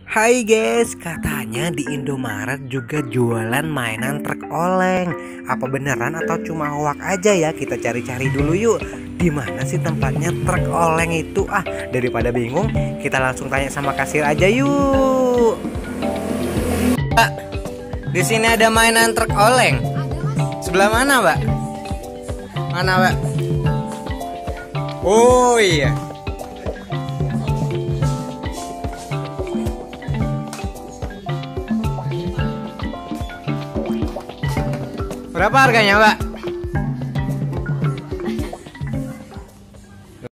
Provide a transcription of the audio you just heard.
Hai guys, katanya di Indomaret juga jualan mainan truk oleng. Apa beneran atau cuma hoak aja ya? Kita cari-cari dulu yuk. Di mana sih tempatnya truk oleng itu? Daripada bingung, kita langsung tanya sama kasir aja yuk. Pak, di sini ada mainan truk oleng. Sebelah mana, Mbak? Mana, Mbak? Oh iya. Berapa harganya, Mbak?